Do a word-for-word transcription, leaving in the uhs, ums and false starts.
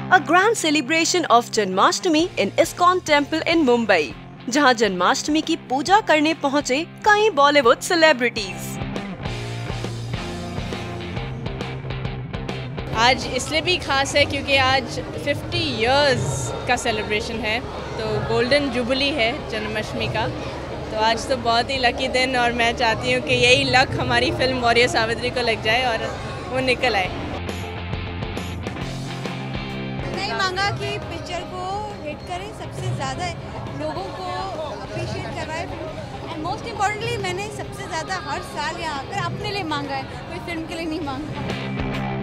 a grand celebration of Janmashtami in ISKCON Temple in Mumbai, जहां जन्माष्टमी की पूजा करने पहुंचे कई बॉलीवुड सेलिब्रिटीज। आज इसलिए भी खास है क्योंकि आज पचास इयर्स का सेलिब्रेशन है, तो गोल्डन जुबली है जन्माष्टमी का। तो आज तो बहुत ही लकी दिन, और मैं चाहती हूँ कि यही लक हमारी फिल्म वॉरियर सावित्री को लग जाए और वो निकल आए। नहीं मांगा कि पिक्चर को हिट करें, सबसे ज़्यादा लोगों को अप्रिशिएट करवाए, एंड मोस्ट इम्पॉर्टेंटली मैंने सबसे ज़्यादा हर साल यहाँ आकर अपने लिए मांगा है, कोई फिल्म के लिए नहीं मांगा।